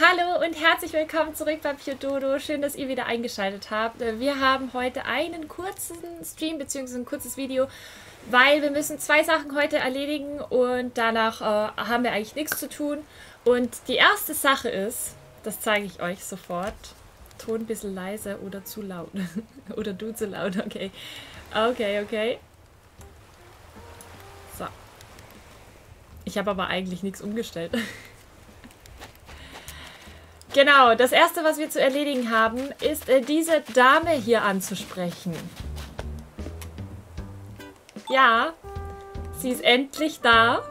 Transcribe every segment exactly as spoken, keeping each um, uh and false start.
Hallo und herzlich willkommen zurück bei PureDodo. Schön, dass ihr wieder eingeschaltet habt. Wir haben heute einen kurzen Stream bzw. ein kurzes Video, weil wir müssen zwei Sachen heute erledigen und danach äh, haben wir eigentlich nichts zu tun. Und die erste Sache ist, das zeige ich euch sofort, Ton ein bisschen leise oder zu laut. Oder du zu laut, okay. Okay, okay. So. Ich habe aber eigentlich nichts umgestellt. Genau, das erste, was wir zu erledigen haben, ist äh, diese Dame hier anzusprechen. Ja, sie ist endlich da.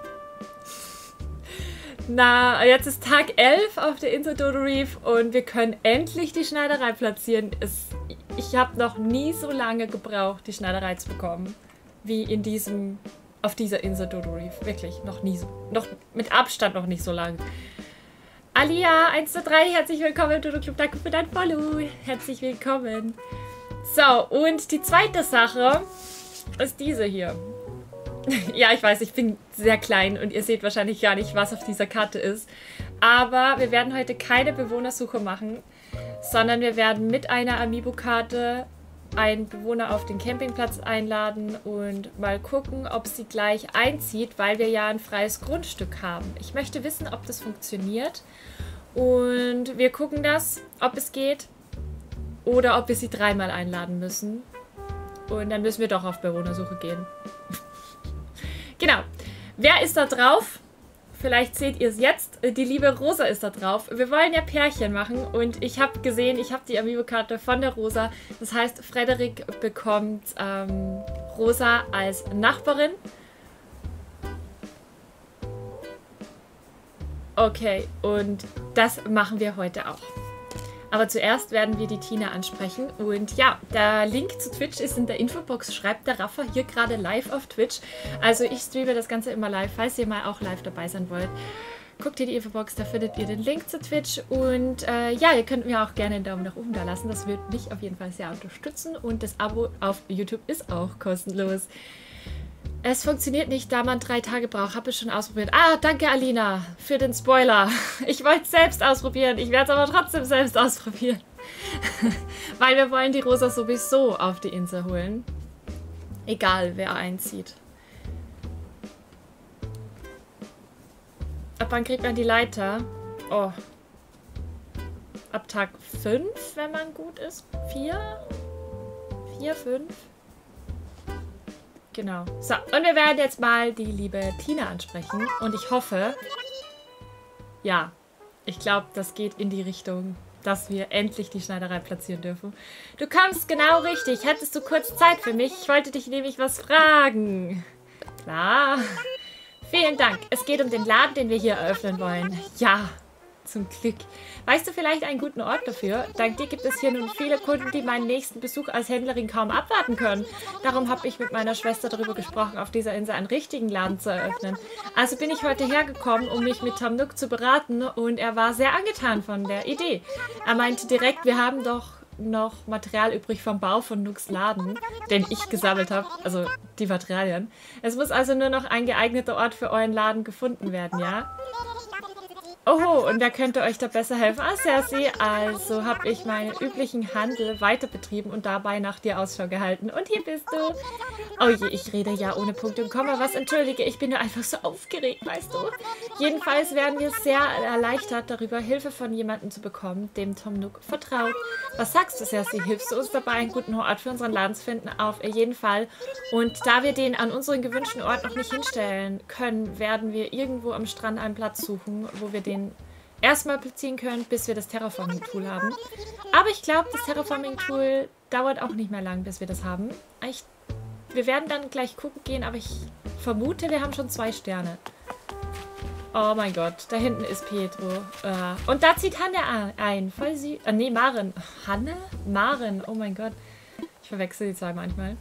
Na, jetzt ist Tag elf auf der Insel Dodo Reef und wir können endlich die Schneiderei platzieren. Es, ich habe noch nie so lange gebraucht, die Schneiderei zu bekommen, wie in diesem, auf dieser Insel Dodo Reef. Wirklich, noch nie so, noch mit Abstand noch nicht so lange. Alia eins zwei drei, herzlich willkommen im Dodo Club, danke für dein Follow. Herzlich willkommen. So, und die zweite Sache ist diese hier. Ja, ich weiß, ich bin sehr klein und ihr seht wahrscheinlich gar nicht, was auf dieser Karte ist. Aber wir werden heute keine Bewohnersuche machen, sondern wir werden mit einer Amiibo-Karte einen Bewohner auf den Campingplatz einladen und mal gucken, ob sie gleich einzieht, weil wir ja ein freies Grundstück haben. Ich möchte wissen, ob das funktioniert und wir gucken das, ob es geht oder ob wir sie dreimal einladen müssen und dann müssen wir doch auf Bewohnersuche gehen. Genau. Wer ist da drauf? Vielleicht seht ihr es jetzt. Die liebe Rosa ist da drauf. Wir wollen ja Pärchen machen und ich habe gesehen, ich habe die Amiibo-Karte von der Rosa. Das heißt, Frederik bekommt ähm, Rosa als Nachbarin. Okay, und das machen wir heute auch. Aber zuerst werden wir die Tina ansprechen. Und ja, der Link zu Twitch ist in der Infobox. Schreibt der Raffa hier gerade live auf Twitch. Also ich streame das Ganze immer live, falls ihr mal auch live dabei sein wollt. Guckt ihr die Infobox, da findet ihr den Link zu Twitch. Und äh, ja, ihr könnt mir auch gerne einen Daumen nach oben da lassen. Das wird mich auf jeden Fall sehr unterstützen. Und das Abo auf YouTube ist auch kostenlos. Es funktioniert nicht, da man drei Tage braucht. Habe ich schon ausprobiert. Ah, danke Alina für den Spoiler. Ich wollte es selbst ausprobieren. Ich werde es aber trotzdem selbst ausprobieren. Weil wir wollen die Rosa sowieso auf die Insel holen. Egal, wer einzieht. Ab wann kriegt man die Leiter? Oh. Ab Tag fünf, wenn man gut ist. vier? vier, fünf? Genau. So, und wir werden jetzt mal die liebe Tina ansprechen. Und ich hoffe, ja, ich glaube, das geht in die Richtung, dass wir endlich die Schneiderei platzieren dürfen. Du kommst genau richtig. Hättest du kurz Zeit für mich? Ich wollte dich nämlich was fragen. Klar. Vielen Dank. Es geht um den Laden, den wir hier eröffnen wollen. Ja, zum Glück. Weißt du vielleicht einen guten Ort dafür? Dank dir gibt es hier nun viele Kunden, die meinen nächsten Besuch als Händlerin kaum abwarten können. Darum habe ich mit meiner Schwester darüber gesprochen, auf dieser Insel einen richtigen Laden zu eröffnen. Also bin ich heute hergekommen, um mich mit Tom Nook zu beraten und er war sehr angetan von der Idee. Er meinte direkt, wir haben doch noch Material übrig vom Bau von Nooks Laden, den ich gesammelt habe, also die Materialien. Es muss also nur noch ein geeigneter Ort für euren Laden gefunden werden, ja? Oho, und wer könnte euch da besser helfen? Ah, Cersei, also habe ich meinen üblichen Handel weiter betrieben und dabei nach dir Ausschau gehalten. Und hier bist du. Oh je, ich rede ja ohne Punkt und Komma. Was, entschuldige, ich bin nur einfach so aufgeregt, weißt du? Jedenfalls werden wir sehr erleichtert darüber, Hilfe von jemandem zu bekommen, dem Tom Nook vertraut. Was sagst du, Cersei? Hilfst du uns dabei, einen guten Ort für unseren Laden zu finden? Auf jeden Fall. Und da wir den an unseren gewünschten Ort noch nicht hinstellen können, werden wir irgendwo am Strand einen Platz suchen, wo wir den erstmal platzieren können, bis wir das Terraforming-Tool haben. Aber ich glaube, das Terraforming-Tool dauert auch nicht mehr lang, bis wir das haben. Ich, wir werden dann gleich gucken gehen, aber ich vermute, wir haben schon zwei Sterne. Oh mein Gott, da hinten ist Pietro. Uh, und da zieht Hanne ein. Voll süß. Ah, nee, Maren. Hanne? Maren. Oh mein Gott. Ich verwechsel die zwei manchmal.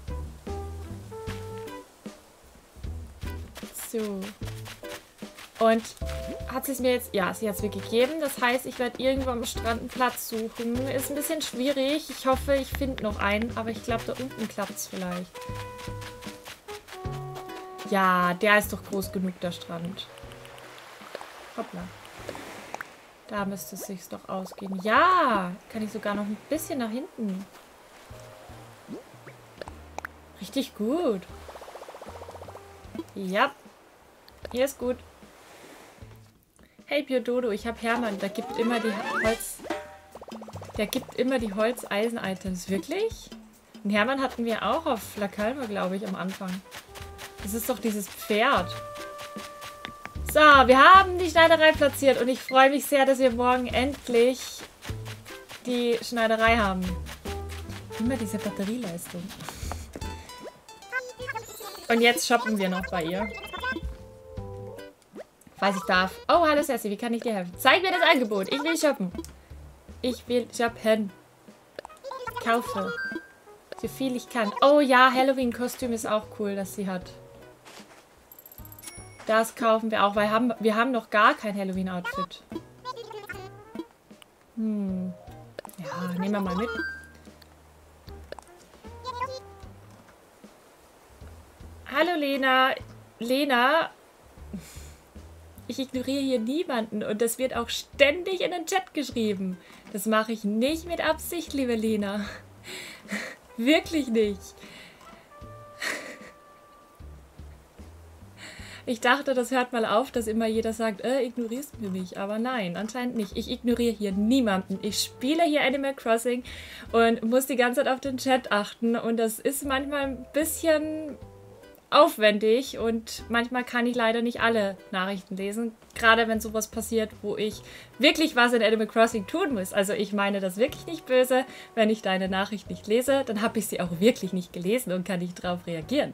So. Und hat sie es mir jetzt... Ja, sie hat es mir gegeben. Das heißt, ich werde irgendwo am Strand einen Platz suchen. Ist ein bisschen schwierig. Ich hoffe, ich finde noch einen. Aber ich glaube, da unten klappt es vielleicht. Ja, der ist doch groß genug, der Strand. Hoppla. Da müsste es sich doch ausgehen. Ja, kann ich sogar noch ein bisschen nach hinten. Richtig gut. Ja. Hier ist gut. Hey Biododo, ich habe Hermann. Der gibt immer die Holz... Der gibt immer die Holz-Eisen-Items. Wirklich? Den Hermann hatten wir auch auf La Calma, glaube ich, am Anfang. Das ist doch dieses Pferd. So, wir haben die Schneiderei platziert und ich freue mich sehr, dass wir morgen endlich die Schneiderei haben. Immer diese Batterieleistung. Und jetzt shoppen wir noch bei ihr. Falls ich darf. Oh, hallo Sassy, wie kann ich dir helfen? Zeig mir das Angebot. Ich will shoppen. Ich will shoppen. Kaufe. So viel ich kann. Oh ja, Halloween-Kostüm ist auch cool, dass sie hat. Das kaufen wir auch, weil haben, wir haben noch gar kein Halloween-Outfit. Hm. Ja, nehmen wir mal mit. Hallo Lena. Lena. Ich ignoriere hier niemanden und das wird auch ständig in den Chat geschrieben. Das mache ich nicht mit Absicht, liebe Lena. Wirklich nicht. Ich dachte, das hört mal auf, dass immer jeder sagt, äh, ignorierst du mich. Aber nein, anscheinend nicht. Ich ignoriere hier niemanden. Ich spiele hier Animal Crossing und muss die ganze Zeit auf den Chat achten. Und das ist manchmal ein bisschen aufwendig und manchmal kann ich leider nicht alle Nachrichten lesen. Gerade wenn sowas passiert, wo ich wirklich was in Animal Crossing tun muss. Also ich meine das wirklich nicht böse. Wenn ich deine Nachricht nicht lese, dann habe ich sie auch wirklich nicht gelesen und kann nicht drauf reagieren.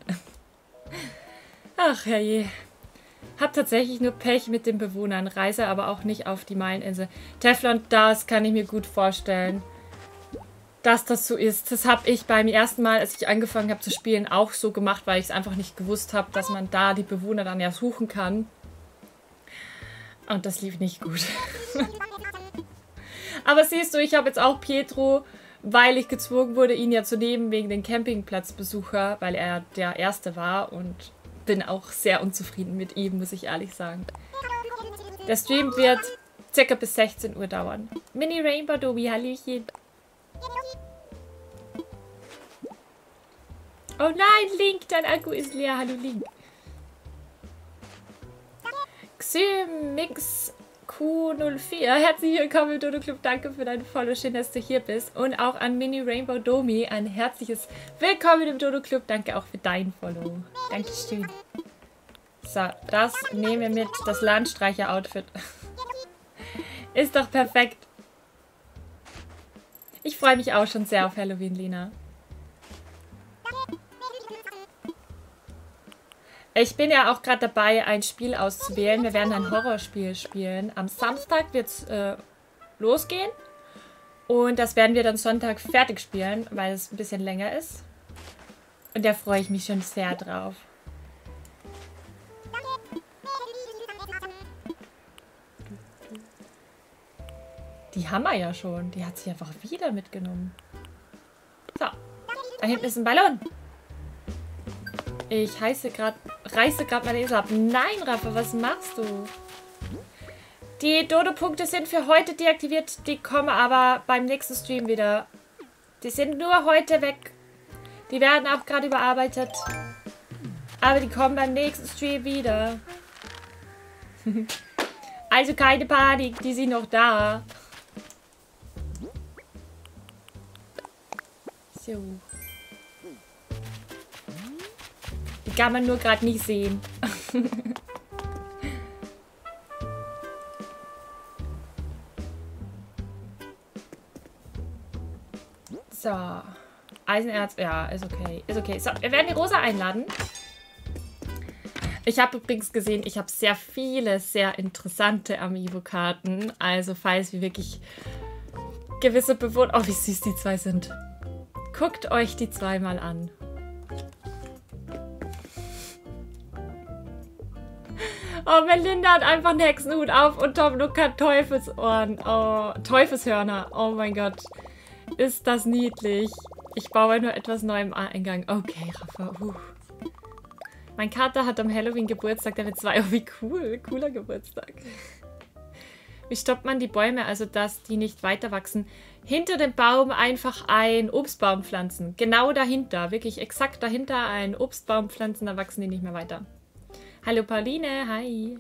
Ach, herrje. Hab tatsächlich nur Pech mit den Bewohnern, reise aber auch nicht auf die Meileninsel. Teflon, das kann ich mir gut vorstellen, dass das so ist. Das habe ich beim ersten Mal, als ich angefangen habe zu spielen, auch so gemacht, weil ich es einfach nicht gewusst habe, dass man da die Bewohner dann ja suchen kann. Und das lief nicht gut. Aber siehst du, ich habe jetzt auch Pietro, weil ich gezwungen wurde, ihn ja zu nehmen wegen den Campingplatzbesucher, weil er der Erste war und bin auch sehr unzufrieden mit ihm, muss ich ehrlich sagen. Der Stream wird circa bis sechzehn Uhr dauern. Mini Rainbow Dobi, Hallöchen. Oh nein, Link, dein Akku ist leer. Hallo Link. Xymix Q null vier, herzlich willkommen im Dodo Club. Danke für dein Follow, schön, dass du hier bist. Und auch an Mini Rainbow Domi ein herzliches Willkommen im Dodo Club. Danke auch für dein Follow. Dankeschön. So, das nehmen wir mit. Das Landstreicher-Outfit. Ist doch perfekt. Ich freue mich auch schon sehr auf Halloween, Lena. Ich bin ja auch gerade dabei, ein Spiel auszuwählen. Wir werden ein Horrorspiel spielen. Am Samstag wird es äh, losgehen. Und das werden wir dann Sonntag fertig spielen, weil es ein bisschen länger ist. Und da freue ich mich schon sehr drauf. Die haben wir ja schon. Die hat sie einfach wieder mitgenommen. So. Da hinten ist ein Ballon. Ich heiße grad, reiße gerade meine Esel ab. Nein, Rafa, was machst du? Die Dodo-Punkte sind für heute deaktiviert. Die kommen aber beim nächsten Stream wieder. Die sind nur heute weg. Die werden auch gerade überarbeitet. Aber die kommen beim nächsten Stream wieder. Also keine Panik, die sind noch da. So. Die kann man nur gerade nicht sehen. So. Eisenerz, ja, ist okay. Ist okay. So, wir werden die Rosa einladen. Ich habe übrigens gesehen, ich habe sehr viele, sehr interessante Amiibo-Karten. Also falls wir wirklich gewisse Bewohner... Oh, wie süß die zwei sind. Guckt euch die zwei mal an. Oh, Melinda hat einfach einen Hexenhut auf und Tom Nook hat Teufelsohren. Oh, Teufelshörner. Oh mein Gott. Ist das niedlich. Ich baue nur etwas neu im Eingang. Okay, Rafa. Uh. Mein Kater hat am Halloween Geburtstag, der wird zwei. Oh, wie cool. Cooler Geburtstag. Wie stoppt man die Bäume, also dass die nicht weiter wachsen? Hinter dem Baum einfach einen Obstbaum pflanzen. Genau dahinter, wirklich exakt dahinter einen Obstbaum pflanzen, da wachsen die nicht mehr weiter. Hallo Pauline, hi.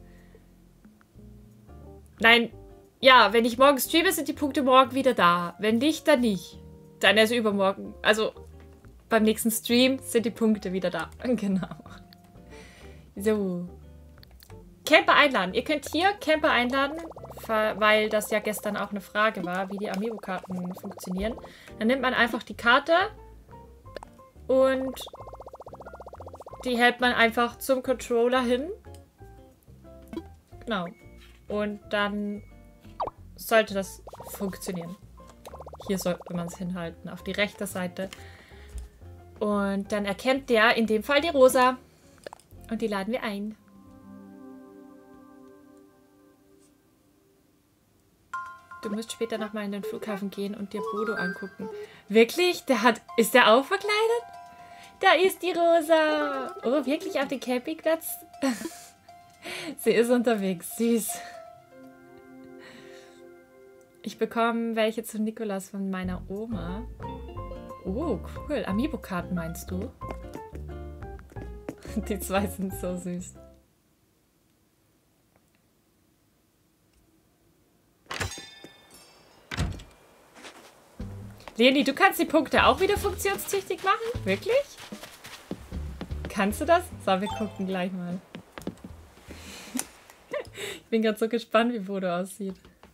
Nein, ja, wenn ich morgen streame, sind die Punkte morgen wieder da. Wenn nicht, dann nicht. Dann erst übermorgen. Also beim nächsten Stream sind die Punkte wieder da. Genau. So. Camper einladen. Ihr könnt hier Camper einladen, weil das ja gestern auch eine Frage war, wie die Amiibo-Karten funktionieren. Dann nimmt man einfach die Karte und die hält man einfach zum Controller hin. Genau. Und dann sollte das funktionieren. Hier sollte man es hinhalten, auf die rechte Seite. Und dann erkennt der in dem Fall die Rosa. Und die laden wir ein. Du musst später nochmal in den Flughafen gehen und dir Bodo angucken. Wirklich? Der hat. Ist der auch verkleidet? Da ist die Rosa. Oh, wirklich auf den Campingplatz? Sie ist unterwegs. Süß. Ich bekomme welche zu Nikolaus von meiner Oma. Oh, cool. Amiibo-Karten meinst du? Die zwei sind so süß. Leni, du kannst die Punkte auch wieder funktionstüchtig machen? Wirklich? Kannst du das? So, wir gucken gleich mal. Ich bin gerade so gespannt, wie Bodo aussieht.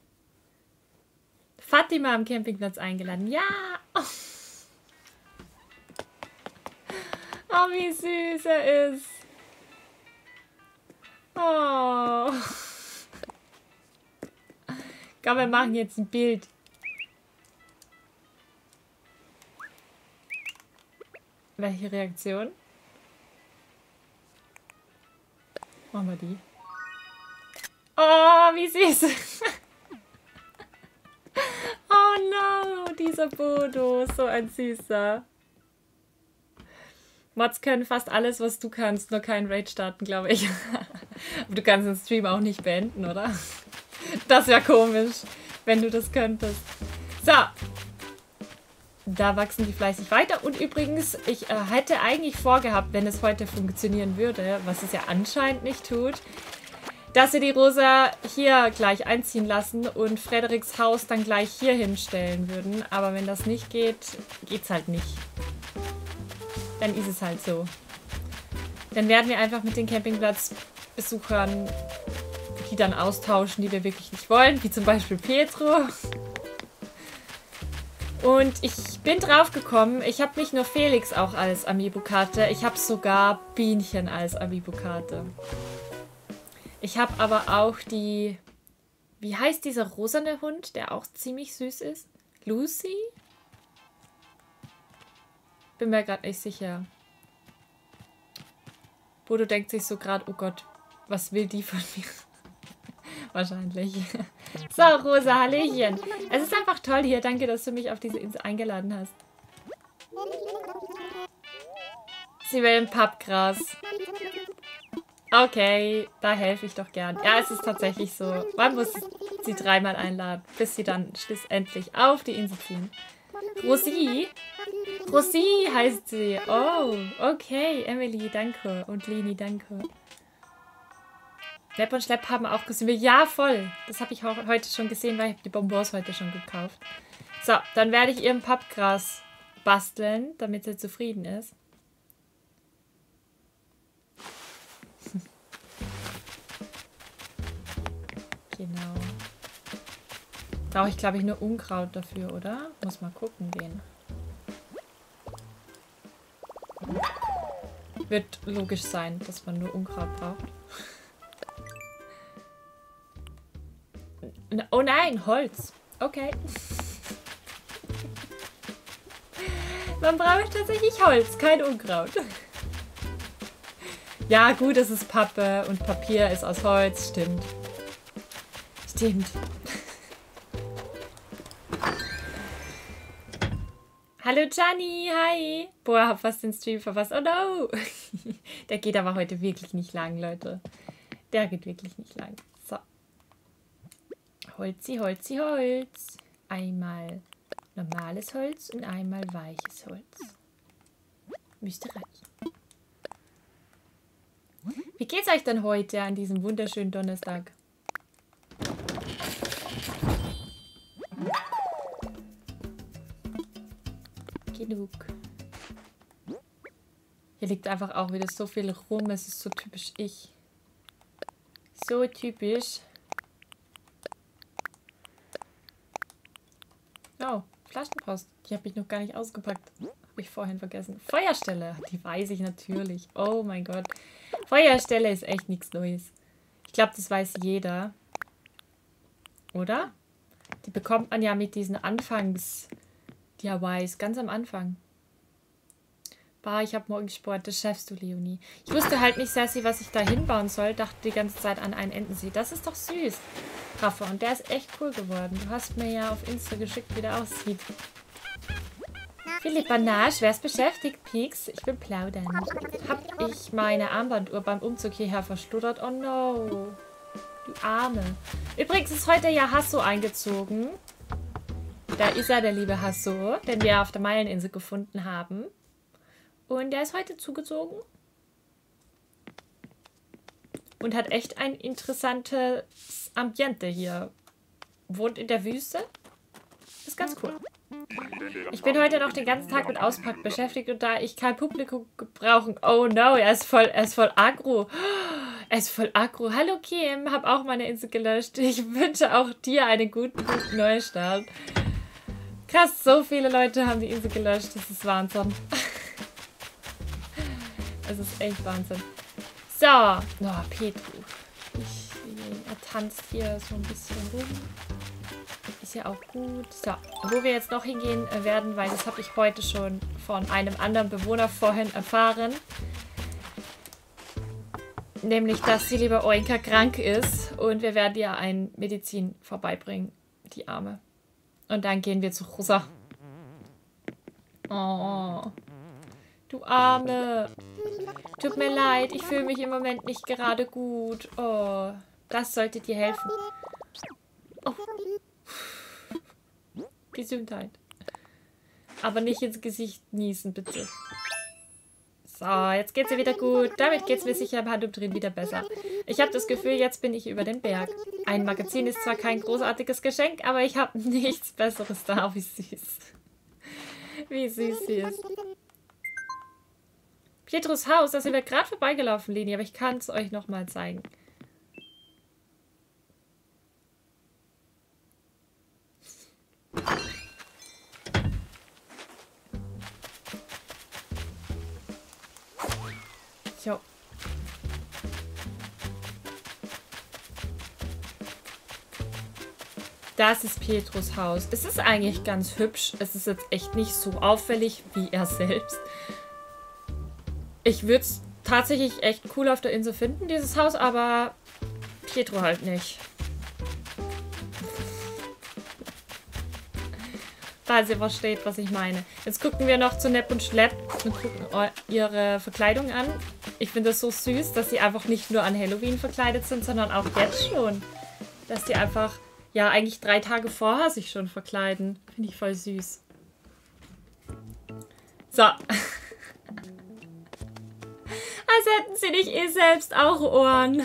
Fatima am Campingplatz eingeladen. Ja! Oh, oh wie süß er ist. Oh. Komm, wir machen jetzt ein Bild. Welche Reaktion? Machen wir die. Oh, wie süß. Oh no, dieser Bodo, so ein Süßer. Mods können fast alles, was du kannst, nur keinen Raid starten, glaube ich. Aber du kannst den Stream auch nicht beenden, oder? Das wäre komisch, wenn du das könntest. So. Da wachsen die fleißig weiter. Und übrigens, ich äh, hätte eigentlich vorgehabt, wenn es heute funktionieren würde, was es ja anscheinend nicht tut, dass wir die Rosa hier gleich einziehen lassen und Frederiks Haus dann gleich hier hinstellen würden. Aber wenn das nicht geht, geht's halt nicht. Dann ist es halt so. Dann werden wir einfach mit den Campingplatzbesuchern die dann austauschen, die wir wirklich nicht wollen. Wie zum Beispiel Petro. Und ich bin drauf gekommen, ich habe nicht nur Felix auch als Amiibo-Karte, ich habe sogar Bienchen als Amiibo-Karte. Ich habe aber auch die, wie heißt dieser rosane Hund, der auch ziemlich süß ist? Lucy? Bin mir gerade nicht sicher. Bodo denkt sich so gerade, oh Gott, was will die von mir? Wahrscheinlich. So, Rosa, Hallöchen. Es ist einfach toll hier. Danke, dass du mich auf diese Insel eingeladen hast. Sie will ein Pappgras. Okay, da helfe ich doch gern. Ja, es ist tatsächlich so. Man muss sie dreimal einladen, bis sie dann schlussendlich auf die Insel ziehen. Rosi? Rosi heißt sie. Oh, okay. Emily, danke. Und Leni, danke. Lepp und Schlepp haben auch gesehen. Ja, voll. Das habe ich heute schon gesehen, weil ich die Bonbons heute schon gekauft. So, dann werde ich ihr ein Pappgras basteln, damit sie zufrieden ist. Genau. Brauche ich, glaube ich, nur Unkraut dafür, oder? Muss mal gucken gehen. Wird logisch sein, dass man nur Unkraut braucht. Oh nein, Holz. Okay. Man braucht tatsächlich Holz, kein Unkraut. Ja, gut, es ist Pappe und Papier ist aus Holz. Stimmt. Stimmt. Hallo Gianni, hi. Boah, hab fast den Stream verpasst. Oh no. Der geht aber heute wirklich nicht lang, Leute. Der geht wirklich nicht lang. So. Holzi, Holzi, Holz. Einmal normales Holz und einmal weiches Holz. Müsste reichen. Wie geht's euch denn heute an diesem wunderschönen Donnerstag? Genug. Hier liegt einfach auch wieder so viel rum. Es ist so typisch ich. So typisch. Oh, Flaschenpost. Die habe ich noch gar nicht ausgepackt. Habe ich vorhin vergessen. Feuerstelle. Die weiß ich natürlich. Oh mein Gott. Feuerstelle ist echt nichts Neues. Ich glaube, das weiß jeder. Oder? Die bekommt man ja mit diesen Anfangs-D I Ys. Ganz am Anfang. Bah, ich habe morgen Sport. Das schaffst du, Leonie. Ich wusste halt nicht, Sassy, was ich da hinbauen soll. Dachte die ganze Zeit an einen Entensee. Das ist doch süß. Rafa, und der ist echt cool geworden. Du hast mir ja auf Insta geschickt, wie der aussieht. Philipp Banage, wer ist beschäftigt? Pieks, ich will plaudern. Hab ich meine Armbanduhr beim Umzug hierher verschluddert? Oh no. Du Arme. Übrigens ist heute ja Hasso eingezogen. Da ist er, der liebe Hasso, den wir auf der Meileninsel gefunden haben. Und der ist heute zugezogen. Und hat echt ein interessantes Ambiente hier. Wohnt in der Wüste. Ist ganz cool. Ich bin heute noch den ganzen Tag mit Auspacken beschäftigt und da ich kein Publikum gebrauchen. Oh no, er ist voll, er ist voll aggro. Er ist voll aggro. Hallo Kim, hab auch meine Insel gelöscht. Ich wünsche auch dir einen guten, guten Neustart. Krass, so viele Leute haben die Insel gelöscht. Das ist Wahnsinn. Es ist echt Wahnsinn. So. Oh, Petru. Ich, er tanzt hier so ein bisschen rum. Ist ja auch gut. So, wo wir jetzt noch hingehen werden, weil das habe ich heute schon von einem anderen Bewohner vorhin erfahren. Nämlich, dass die liebe Oinka krank ist und wir werden ihr ein Medizin vorbeibringen. Die Arme. Und dann gehen wir zu Rosa. Oh. Du Arme. Tut mir leid, ich fühle mich im Moment nicht gerade gut. Oh, das sollte dir helfen. Oh. Gesundheit. Aber nicht ins Gesicht niesen, bitte. So, jetzt geht's ihr wieder gut. Damit geht's mir sicher im Handumdrehen wieder besser. Ich habe das Gefühl, jetzt bin ich über den Berg. Ein Magazin ist zwar kein großartiges Geschenk, aber ich habe nichts Besseres da. Wie süß. Wie süß sie ist. Pietrus Haus, da sind wir gerade vorbeigelaufen, Leni, aber ich kann es euch nochmal zeigen. So. Das ist Pietrus Haus. Es ist eigentlich ganz hübsch. Es ist jetzt echt nicht so auffällig wie er selbst. Ich würde es tatsächlich echt cool auf der Insel finden, dieses Haus, aber Pietro halt nicht. Falls ihr versteht, was ich meine. Jetzt gucken wir noch zu Nepp und Schlepp und gucken ihre Verkleidung an. Ich finde das so süß, dass sie einfach nicht nur an Halloween verkleidet sind, sondern auch jetzt schon. Dass die einfach, ja, eigentlich drei Tage vorher sich schon verkleiden. Finde ich voll süß. So. Als hätten sie nicht eh selbst auch Ohren.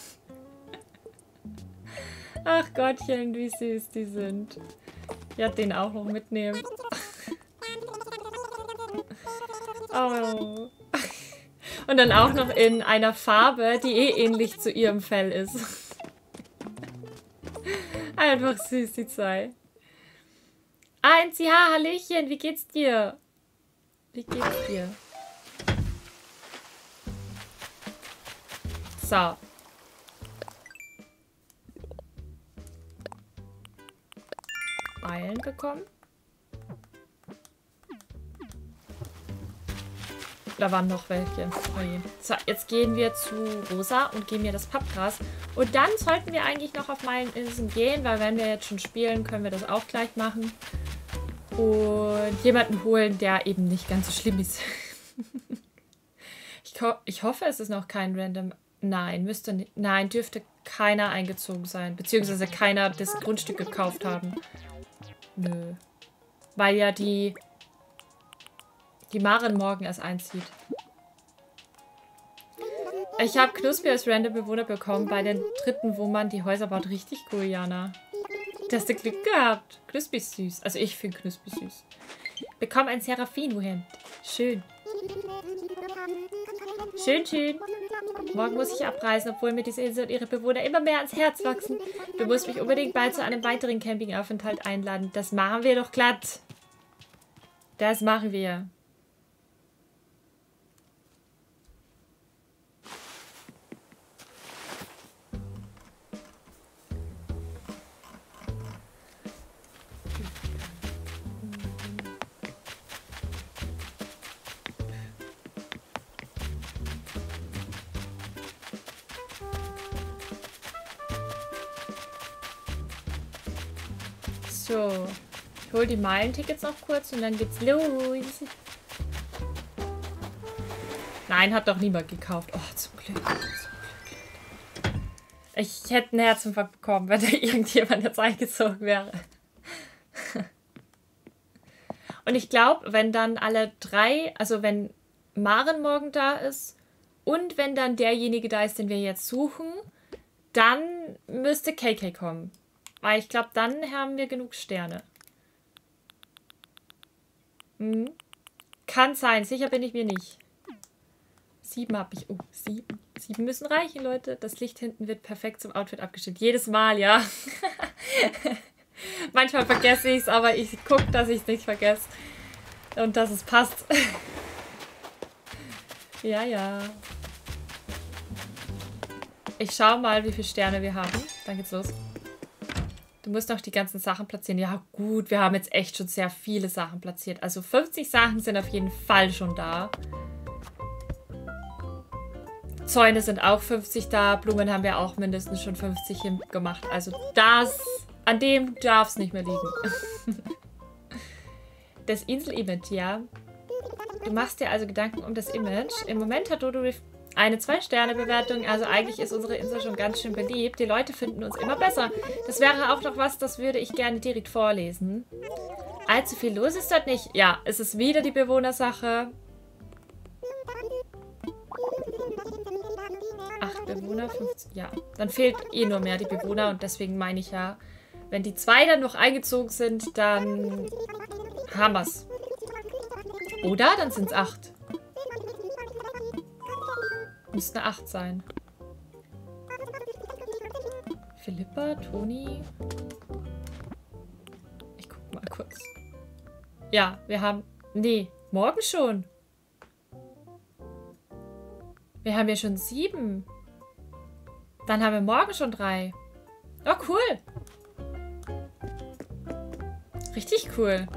Ach Gottchen, wie süß die sind. Ich werde den auch noch mitnehmen. Oh. Und dann auch noch in einer Farbe, die eh ähnlich zu ihrem Fell ist. Einfach süß, die zwei. Ah, N C H, Hallöchen, wie geht's dir? Wie geht's dir? So. Eilen bekommen. Da waren noch welche. Oh je. So, jetzt gehen wir zu Rosa und geben ihr das Pappgras. Und dann sollten wir eigentlich noch auf Meileninseln gehen, weil wenn wir jetzt schon spielen, können wir das auch gleich machen. Und jemanden holen, der eben nicht ganz so schlimm ist. ich, ho ich hoffe, es ist noch kein Random... Nein, müsste nicht... Nein, dürfte keiner eingezogen sein. Beziehungsweise keiner das Grundstück gekauft haben. Nö. Weil ja die, die Maren morgen erst einzieht. Ich habe Knuspri als random Bewohner bekommen bei den dritten, wo man die Häuser baut. Richtig cool, Jana. Du hast Glück gehabt. Knuspri ist süß. Also ich finde Knuspri süß. Bekomm ein Serafino-Hemd. Schön. Schön, schön. Morgen muss ich abreisen, obwohl mir diese Insel und ihre Bewohner immer mehr ans Herz wachsen. Du musst mich unbedingt bald zu einem weiteren Campingaufenthalt einladen. Das machen wir doch glatt. Das machen wir. So, ich hole die Meilentickets noch kurz und dann geht's los. Nein, hat doch niemand gekauft. Oh, zum Glück. Zum Glück. Ich hätte einen Herzinfarkt bekommen, wenn da irgendjemand jetzt eingezogen wäre. Und ich glaube, wenn dann alle drei, also wenn Maren morgen da ist und wenn dann derjenige da ist, den wir jetzt suchen, dann müsste K K kommen. Weil ich glaube, dann haben wir genug Sterne. Hm. Kann sein. Sicher bin ich mir nicht. Sieben habe ich. Oh, sieben. Sieben müssen reichen, Leute. Das Licht hinten wird perfekt zum Outfit abgestimmt. Jedes Mal, ja. Manchmal vergesse ich es, aber ich gucke, dass ich es nicht vergesse. Und dass es passt. Ja, ja. Ich schaue mal, wie viele Sterne wir haben. Dann geht's los. Du musst noch die ganzen Sachen platzieren. Ja gut, wir haben jetzt echt schon sehr viele Sachen platziert. Also fünfzig Sachen sind auf jeden Fall schon da. Zäune sind auch fünfzig da. Blumen haben wir auch mindestens schon fünfzig gemacht. Also das, an dem darf es nicht mehr liegen. Das Insel-Image, ja. Du machst dir also Gedanken um das Image. Im Moment hat Dodo eine zwei Sterne Bewertung, also eigentlich ist unsere Insel schon ganz schön beliebt. Die Leute finden uns immer besser. Das wäre auch noch was, das würde ich gerne direkt vorlesen. Allzu viel los ist dort nicht. Ja, es ist wieder die Bewohnersache. Acht Bewohner, fünfzehn, ja. Dann fehlt eh nur mehr die Bewohner und deswegen meine ich ja, wenn die zwei dann noch eingezogen sind, dann haben wir's. Oder? Dann sind es acht. Müsste eine acht sein. Philippa, Toni. Ich guck mal kurz. Ja, wir haben... Nee, morgen schon. Wir haben ja schon sieben. Dann haben wir morgen schon drei. Oh, cool. Richtig cool.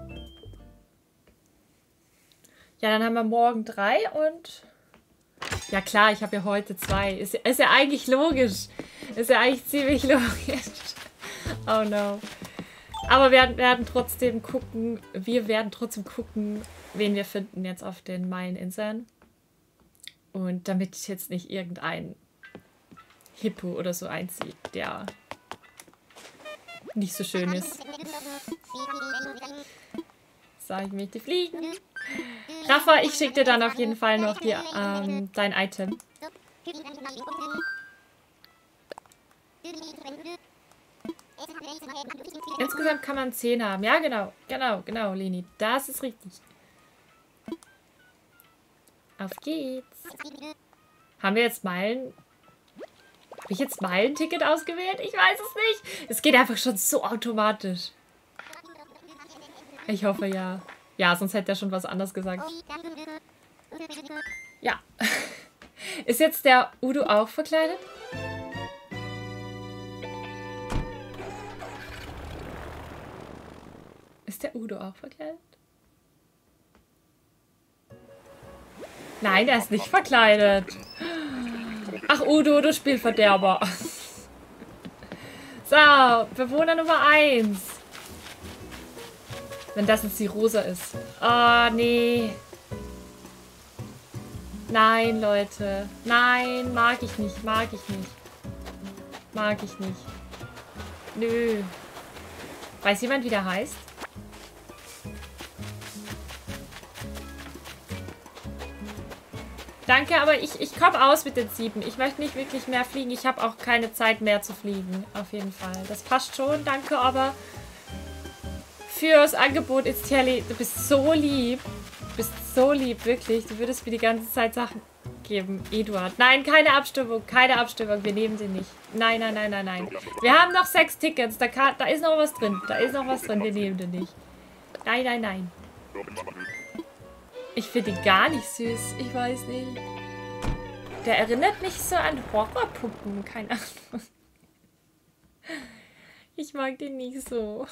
Ja, dann haben wir morgen drei und... Ja klar, ich habe ja heute zwei. Ist, ist ja eigentlich logisch. Ist ja eigentlich ziemlich logisch. Oh no. Aber wir werden trotzdem gucken, wir werden trotzdem gucken, wen wir finden jetzt auf den Meileninseln. Und damit jetzt nicht irgendein Hippo oder so einzieht, der nicht so schön ist. So, ich möchte fliegen. Rafa, ich schicke dir dann auf jeden Fall noch die, ähm, dein Item. Insgesamt kann man zehn haben. Ja, genau. Genau, genau, Leni. Das ist richtig. Auf geht's. Haben wir jetzt Meilen... Habe ich jetzt Meilenticket ausgewählt? Ich weiß es nicht. Es geht einfach schon so automatisch. Ich hoffe, ja. Ja, sonst hätte er schon was anderes gesagt. Ja. Ist jetzt der Udo auch verkleidet? Ist der Udo auch verkleidet? Nein, er ist nicht verkleidet. Ach, Udo, du Spielverderber. So, Bewohner Nummer eins. Wenn das jetzt die Rosa ist. Oh, nee. Nein, Leute. Nein, mag ich nicht, mag ich nicht. Mag ich nicht. Nö. Weiß jemand, wie der heißt? Danke, aber ich, ich komme aus mit den sieben. Ich möchte nicht wirklich mehr fliegen. Ich habe auch keine Zeit mehr zu fliegen. Auf jeden Fall. Das passt schon. Danke, aber fürs Angebot ist Telly. Du bist so lieb. Du bist so lieb, wirklich. Du würdest mir die ganze Zeit Sachen geben. Eduard. Nein, keine Abstimmung. Keine Abstimmung. Wir nehmen sie nicht. Nein, nein, nein, nein, nein. Wir haben noch sechs Tickets. Da, kann, da ist noch was drin. Da ist noch was drin. Wir nehmen den nicht. Nein, nein, nein. Ich finde ihn gar nicht süß. Ich weiß nicht. Der erinnert mich so an Horrorpuppen. Keine Ahnung. Ich mag den nicht so.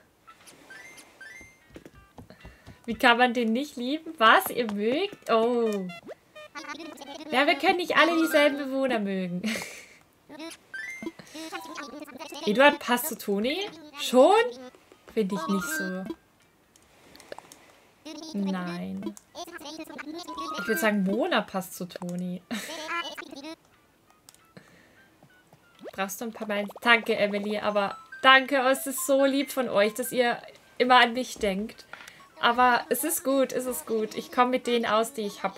Wie kann man den nicht lieben? Was? Ihr mögt? Oh. Ja, wir können nicht alle dieselben Bewohner mögen. Eduard passt zu Toni? Schon? Finde ich nicht so. Nein. Ich würde sagen, Mona passt zu Toni. Brauchst du ein paar Mal? Danke, Emily, aber danke, es ist so lieb von euch, dass ihr immer an mich denkt. Aber es ist gut, es ist gut. Ich komme mit denen aus, die ich habe.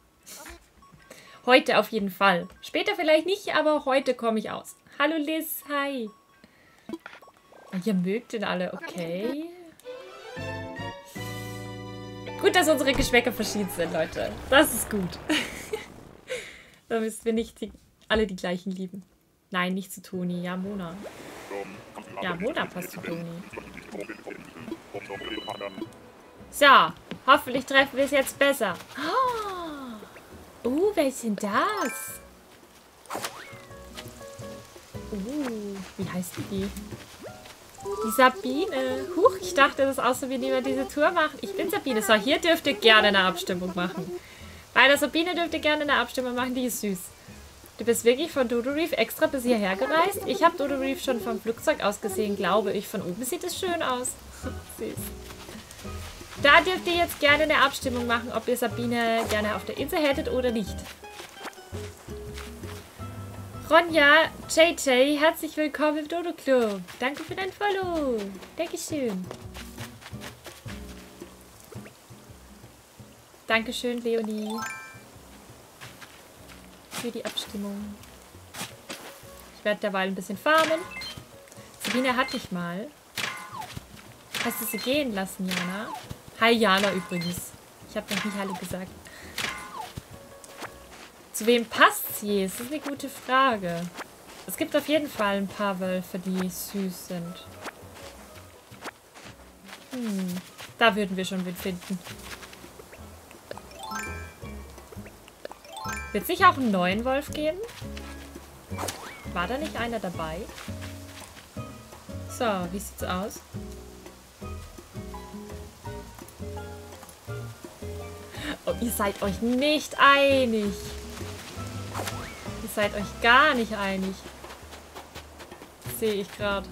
Heute auf jeden Fall. Später vielleicht nicht, aber heute komme ich aus. Hallo Liz, hi. Ihr mögt den alle, okay. Gut, dass unsere Geschmäcker verschieden sind, Leute. Das ist gut. Da müssen wir nicht die, alle die gleichen lieben. Nein, nicht zu Toni. Ja, Mona. Ja, Mona passt zu Toni. So, hoffentlich treffen wir es jetzt besser. Oh, uh, wer ist denn das? Uh, wie heißt die? Die Sabine. Huch, ich dachte, das ist auch so, wie niemand diese Tour macht. Ich bin Sabine. So, hier dürft ihr gerne eine Abstimmung machen. Bei der Sabine dürft ihr gerne eine Abstimmung machen. Die ist süß. Du bist wirklich von Dodo Reef extra bis hierher gereist? Ich habe Dodo Reef schon vom Flugzeug aus gesehen, glaube ich. Von oben sieht es schön aus. Süß. Da dürft ihr jetzt gerne eine Abstimmung machen, ob ihr Sabine gerne auf der Insel hättet oder nicht. Ronja, J J, herzlich willkommen im Dodo Club. Danke für dein Follow. Dankeschön. Dankeschön, Leonie. Für die Abstimmung. Ich werde derweil ein bisschen farmen. Sabine hatte ich mal. Hast du sie gehen lassen, Jana? Hi, Jana übrigens. Ich habe noch nicht Hallo gesagt. Zu wem passt sie? Das ist eine gute Frage. Es gibt auf jeden Fall ein paar Wölfe, die süß sind. Hm, da würden wir schon wen finden. Wird es nicht auch einen neuen Wolf geben? War da nicht einer dabei? So, wie sieht's aus? Oh, ihr seid euch nicht einig. Ihr seid euch gar nicht einig. Das sehe ich gerade.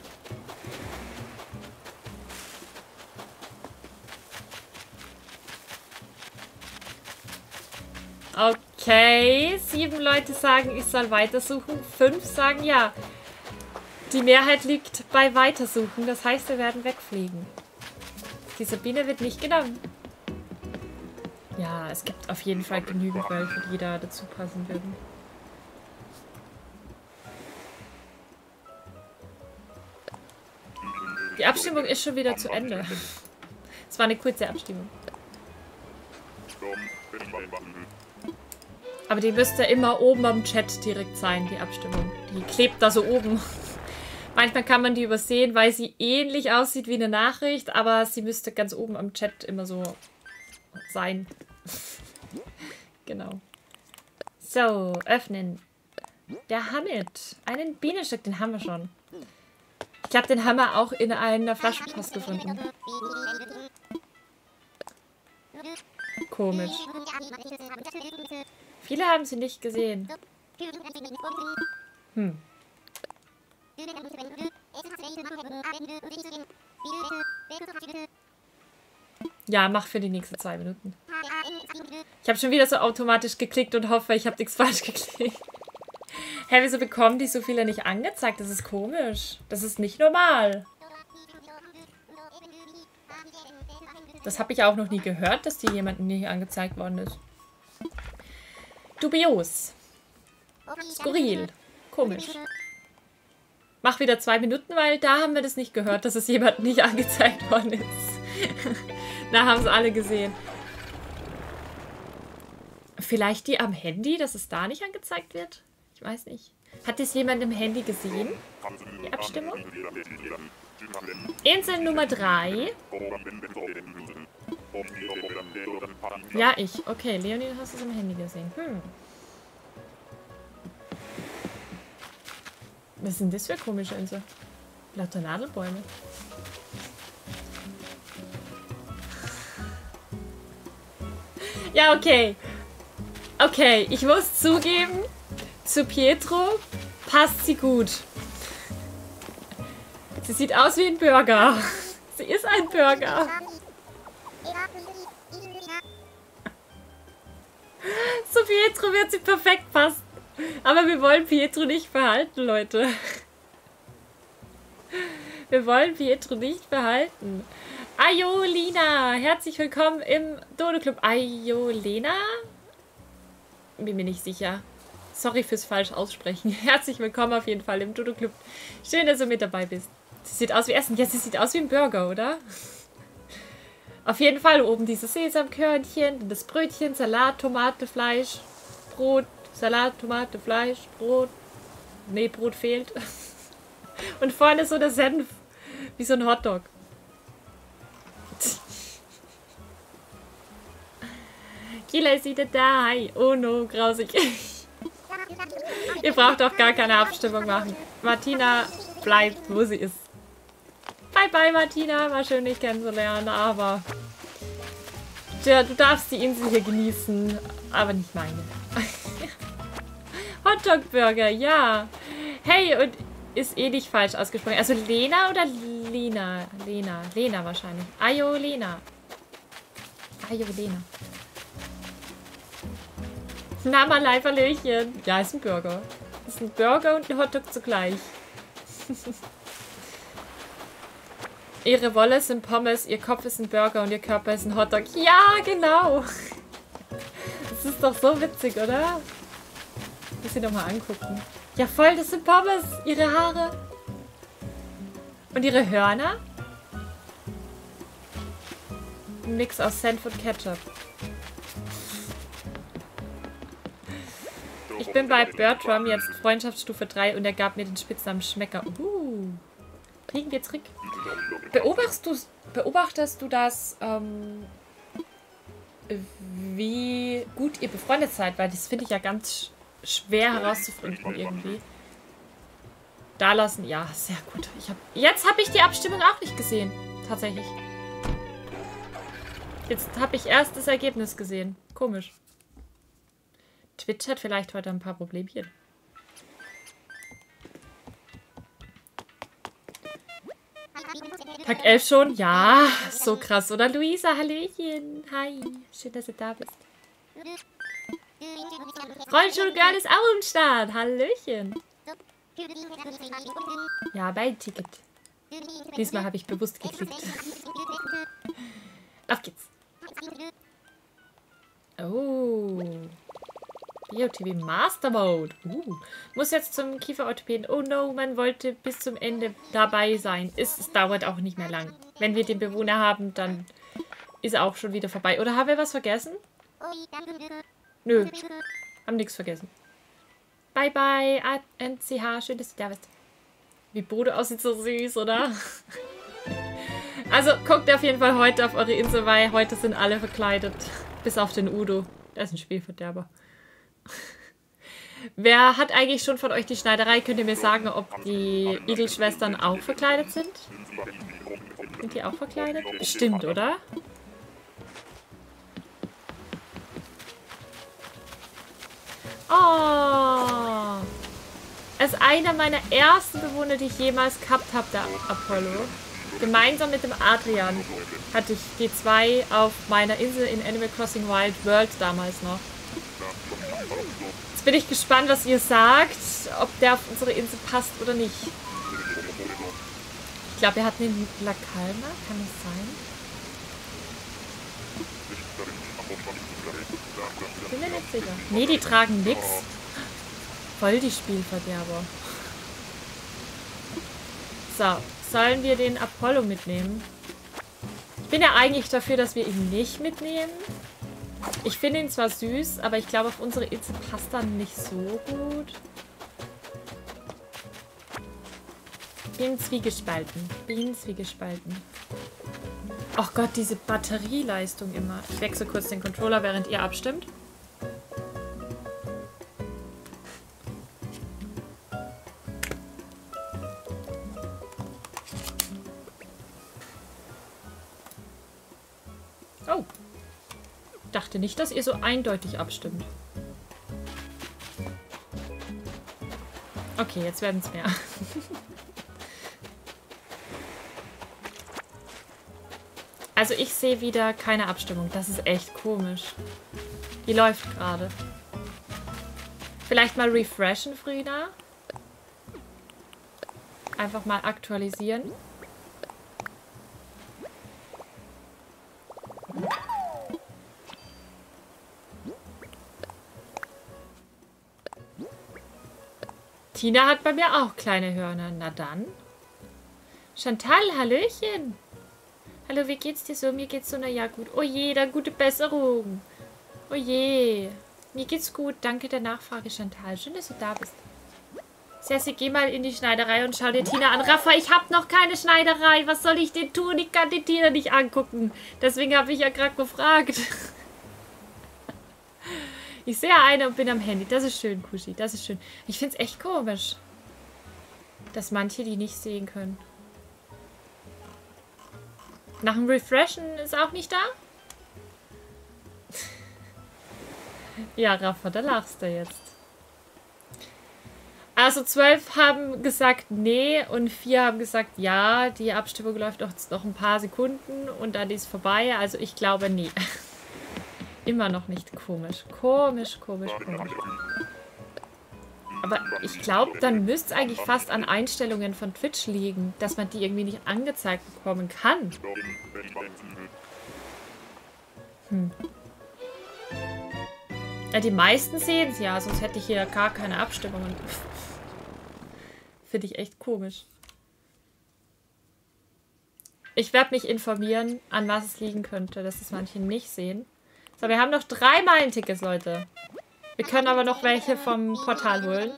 Okay, sieben Leute sagen, ich soll weitersuchen. Fünf sagen ja. Die Mehrheit liegt bei Weitersuchen. Das heißt, wir werden wegfliegen. Die Sabine wird nicht genommen. Ja, es gibt auf jeden Fall genügend Wölfe, die da dazu passen würden. Die Abstimmung ist schon wieder zu Ende. Es war eine kurze Abstimmung. Aber die müsste immer oben am Chat direkt sein, die Abstimmung. Die klebt da so oben. Manchmal kann man die übersehen, weil sie ähnlich aussieht wie eine Nachricht, aber sie müsste ganz oben am Chat immer so sein. Genau. So, öffnen. Der Hamid. Einen Bienenstück, den haben wir schon. Ich glaube, den haben wir auch in einer Flaschenpost gefunden. Komisch. Viele haben sie nicht gesehen. Hm. Ja, mach für die nächsten zwei Minuten. Ich habe schon wieder so automatisch geklickt und hoffe, ich habe nichts falsch geklickt. Hä, wieso bekommen die so viele nicht angezeigt? Das ist komisch. Das ist nicht normal. Das habe ich auch noch nie gehört, dass die jemandem nicht angezeigt worden ist. Dubios. Skurril. Komisch. Mach wieder zwei Minuten, weil da haben wir das nicht gehört, dass es jemandem nicht angezeigt worden ist. Da haben es alle gesehen. Vielleicht die am Handy, dass es da nicht angezeigt wird? Ich weiß nicht. Hat das jemand im Handy gesehen? Die Abstimmung? Insel Nummer drei. Ja, ich. Okay, Leonie, du hast es im Handy gesehen. Hm. Was sind das für komische Insel? Lauter Nadelbäume. Ja, okay. Okay, ich muss zugeben, zu Pietro passt sie gut. Sie sieht aus wie ein Burger. Sie ist ein Burger. Zu Pietro wird sie perfekt passen. Aber wir wollen Pietro nicht behalten, Leute. Wir wollen Pietro nicht behalten. Ayolina, herzlich willkommen im Dodo-Club. Ayolena? Bin mir nicht sicher. Sorry fürs falsch aussprechen. Herzlich willkommen auf jeden Fall im Dodo-Club. Schön, dass du mit dabei bist. Sie sieht aus wie Essen. Ja, sie sieht aus wie ein Burger, oder? Auf jeden Fall oben dieses Sesamkörnchen, das Brötchen, Salat, Tomate, Fleisch, Brot, Salat, Tomate, Fleisch, Brot. Nee, Brot fehlt. Und vorne so der Senf. Wie so ein Hotdog. Kila ist wieder da. Hi. Oh no, grausig. Ihr braucht auch gar keine Abstimmung machen. Martina bleibt, wo sie ist. Bye bye, Martina. War schön, dich kennenzulernen, aber... Ja, du darfst die Insel hier genießen, aber nicht meine. Hotdog-Burger, ja. Hey, und ist eh nicht falsch ausgesprochen. Also Lena oder Lena? Lena. Lena wahrscheinlich. Ayo, Lena. Ayo, Lena. Na, mal live Hallöchen. Ja, ist ein Burger. Ist ein Burger und ein Hotdog zugleich. Ihre Wolle sind Pommes, ihr Kopf ist ein Burger und ihr Körper ist ein Hotdog. Ja, genau. Das ist doch so witzig, oder? Muss ich doch mal angucken. Ja, voll, das sind Pommes. Ihre Haare. Und ihre Hörner? Ein Mix aus Senf und Ketchup. Ich bin bei Bertram, jetzt Freundschaftsstufe drei und er gab mir den Spitznamen Schmecker. Uh, kriegen wir zurück. Beobachtest du, beobachtest du das, ähm, wie gut ihr befreundet seid? Weil das finde ich ja ganz schwer herauszufinden irgendwie. Da lassen, ja, sehr gut. Ich hab, jetzt habe ich die Abstimmung auch nicht gesehen, tatsächlich. Jetzt habe ich erst das Ergebnis gesehen. Komisch. Twitch hat vielleicht heute ein paar Problemchen. Tag elf schon? Ja, so krass. Oder Luisa, hallöchen. Hi, schön, dass du da bist. Rollstuhl-Girl ist auch im Start. Hallöchen. Ja, bei Ticket. Diesmal habe ich bewusst geklickt. Auf geht's. Oh. Bio-T V Master Mode. Uh. Muss jetzt zum Kieferorthopäden. Oh no, man wollte bis zum Ende dabei sein. Ist, es dauert auch nicht mehr lang. Wenn wir den Bewohner haben, dann ist er auch schon wieder vorbei. Oder haben wir was vergessen? Nö. Haben nichts vergessen. Bye bye, N C H. Schön, dass du da bist. Wie Bodo aussieht, so süß, oder? Also guckt auf jeden Fall heute auf eure Insel, weil heute sind alle verkleidet. Bis auf den Udo. Der ist ein Spielverderber. Wer hat eigentlich schon von euch die Schneiderei? Könnt ihr mir sagen, ob die Igel-Schwestern auch verkleidet sind? Sind die auch verkleidet? Bestimmt, oder? Oh! Er ist einer meiner ersten Bewohner, die ich jemals gehabt habe, der Apollo. Gemeinsam mit dem Adrian hatte ich die zwei auf meiner Insel in Animal Crossing Wild World damals noch. Jetzt bin ich gespannt, was ihr sagt, ob der auf unsere Insel passt oder nicht. Ich glaube, wir hatten den La Calma, kann das sein? Bin mir nicht sicher. Nee, die tragen nix. Voll die Spielverderber. So, sollen wir den Apollo mitnehmen? Ich bin ja eigentlich dafür, dass wir ihn nicht mitnehmen. Ich finde ihn zwar süß, aber ich glaube, auf unsere Insel passt er nicht so gut. Bin zwiegespalten. Bin zwiegespalten. Ach Gott, diese Batterieleistung immer. Ich wechsle kurz den Controller, während ihr abstimmt. Oh. Ich dachte nicht, dass ihr so eindeutig abstimmt. Okay, jetzt werden es mehr. Also ich sehe wieder keine Abstimmung. Das ist echt komisch. Die läuft gerade. Vielleicht mal refreshen, Frieda. Einfach mal aktualisieren. Tina hat bei mir auch kleine Hörner. Na dann. Chantal, hallöchen. Hallo, wie geht's dir so? Mir geht's so, na ja, gut. Oh je, dann gute Besserung. Oh je. Mir geht's gut. Danke der Nachfrage, Chantal. Schön, dass du da bist. Sessi, geh mal in die Schneiderei und schau dir Tina an. Rafa, ich hab noch keine Schneiderei. Was soll ich denn tun? Ich kann die Tina nicht angucken. Deswegen habe ich ja gerade gefragt. Ich sehe eine und bin am Handy. Das ist schön, Kushi. Das ist schön. Ich finde es echt komisch, dass manche die nicht sehen können. Nach dem Refreshen ist auch nicht da? Ja, Rafa, da lachst du jetzt. Also zwölf haben gesagt nee und vier haben gesagt ja. Die Abstimmung läuft auch noch ein paar Sekunden und dann ist vorbei. Also ich glaube nee. Immer noch nicht. Komisch. Komisch, komisch, komisch. Aber ich glaube, dann müsste es eigentlich fast an Einstellungen von Twitch liegen, dass man die irgendwie nicht angezeigt bekommen kann. Hm. Ja, die meisten sehen es ja, sonst hätte ich hier gar keine Abstimmungen. Finde ich echt komisch. Ich werde mich informieren, an was es liegen könnte, dass es manche nicht sehen. So, wir haben noch drei Meilentickets, Leute. Wir können aber noch welche vom Portal holen.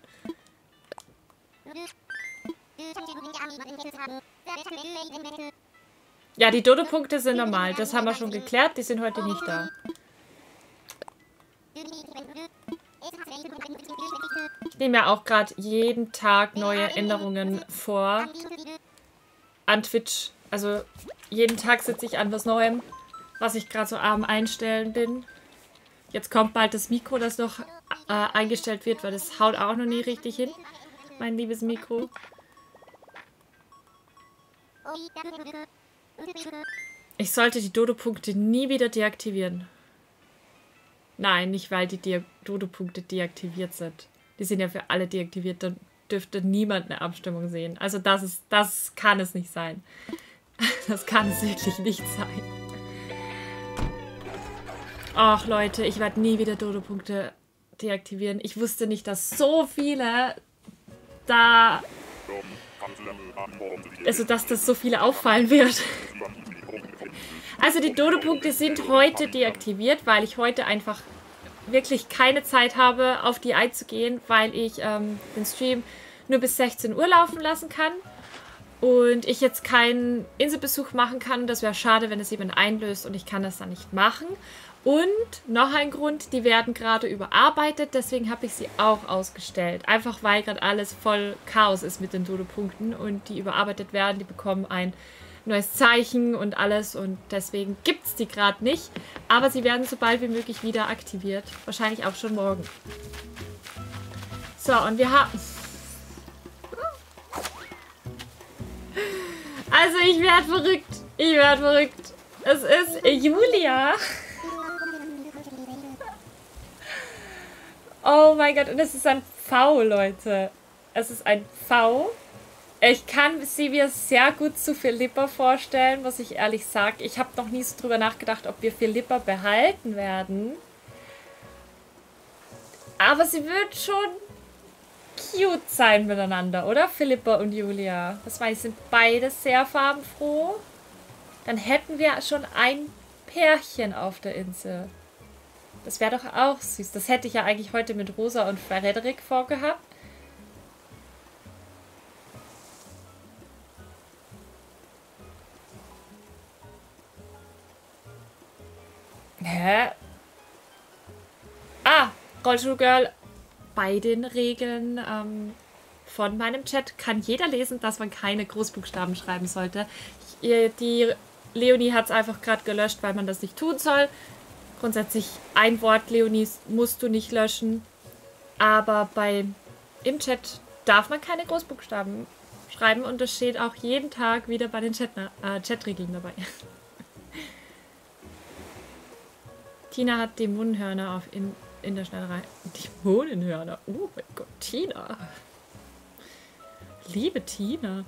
Ja, die Dodo-Punkte sind normal. Das haben wir schon geklärt. Die sind heute nicht da. Ich nehme ja auch gerade jeden Tag neue Änderungen vor. An Twitch. Also jeden Tag sitze ich an was Neuem, was ich gerade so am Einstellen bin. Jetzt kommt bald das Mikro, das noch äh, eingestellt wird, weil das haut auch noch nie richtig hin. Mein liebes Mikro. Ich sollte die Dodo-Punkte nie wieder deaktivieren. Nein, nicht weil die De- Dodo-Punkte deaktiviert sind. Die sind ja für alle deaktiviert. Dann dürfte niemand eine Abstimmung sehen. Also das ist, das kann es nicht sein. Das kann es wirklich nicht sein. Ach Leute, ich werde nie wieder Dodo-Punkte deaktivieren. Ich wusste nicht, dass so viele da... Also, dass das so viele auffallen wird. Also, die Dodo-Punkte sind heute deaktiviert, weil ich heute einfach wirklich keine Zeit habe, auf die einzugehen, weil ich ähm, den Stream nur bis sechzehn Uhr laufen lassen kann. Und ich jetzt keinen Inselbesuch machen kann. Das wäre schade, wenn es jemand einlöst und ich kann das dann nicht machen. Und noch ein Grund, die werden gerade überarbeitet, deswegen habe ich sie auch ausgestellt. Einfach weil gerade alles voll Chaos ist mit den Dodo-Punkten und die überarbeitet werden, die bekommen ein neues Zeichen und alles und deswegen gibt es die gerade nicht. Aber sie werden so bald wie möglich wieder aktiviert. Wahrscheinlich auch schon morgen. So, und wir haben... Also ich werde verrückt. Ich werde verrückt. Es ist Julia. Oh mein Gott, und es ist ein V, Leute. Es ist ein V. Ich kann sie mir sehr gut zu Philippa vorstellen, muss ich ehrlich sagen. Ich habe noch nie so drüber nachgedacht, ob wir Philippa behalten werden. Aber sie wird schon cute sein miteinander, oder? Philippa und Julia. Das meine ich, sind beide sehr farbenfroh. Dann hätten wir schon ein Pärchen auf der Insel. Das wäre doch auch süß. Das hätte ich ja eigentlich heute mit Rosa und Frederik vorgehabt. Hä? Ah, Rollschuhgirl. Bei den Regeln ähm, von meinem Chat kann jeder lesen, dass man keine Großbuchstaben schreiben sollte. Ich, die Leonie hat es einfach gerade gelöscht, weil man das nicht tun soll. Grundsätzlich ein Wort, Leonie, musst du nicht löschen. Aber bei im Chat darf man keine Großbuchstaben schreiben und das steht auch jeden Tag wieder bei den Chat, äh, Chatregeln dabei. Tina hat Dämonenhörner auf in, in der Schneiderei. Dämonenhörner? Oh mein Gott, Tina. Liebe Tina.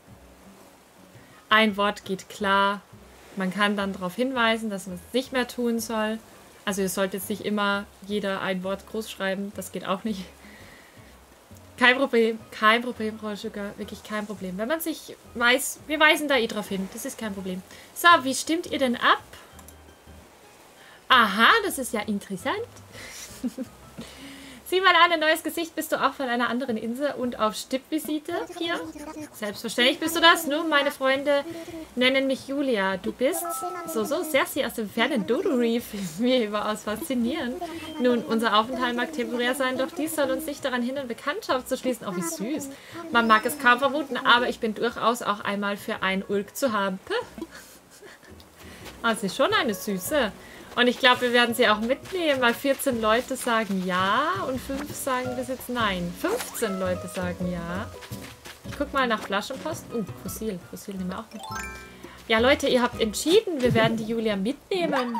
Ein Wort geht klar. Man kann dann darauf hinweisen, dass man es nicht mehr tun soll. Also ihr solltet jetzt nicht immer jeder ein Wort groß schreiben. Das geht auch nicht. Kein Problem. Kein Problem, Frau Sugar. Wirklich kein Problem. Wenn man sich weiß, wir weisen da eh drauf hin. Das ist kein Problem. So, wie stimmt ihr denn ab? Aha, das ist ja interessant. Sieh mal an, ein neues Gesicht. Bist du auch von einer anderen Insel und auf Stippvisite hier? Selbstverständlich bist du das. Nur meine Freunde nennen mich Julia. Du bist so, so, Cersei aus dem fernen Dodo Reef. Mir überaus faszinierend. Nun, unser Aufenthalt mag temporär sein, doch dies soll uns nicht daran hindern, Bekanntschaft zu schließen. Oh, wie süß. Man mag es kaum vermuten, aber ich bin durchaus auch einmal für einen Ulk zu haben. Ah, sie ist schon eine Süße. Und ich glaube, wir werden sie auch mitnehmen, weil vierzehn Leute sagen ja und fünf sagen bis jetzt nein. fünfzehn Leute sagen ja. Ich guck mal nach Flaschenpost. Uh, Fossil. Fossil nehmen wir auch mit. Ja, Leute, ihr habt entschieden, wir werden die Julia mitnehmen.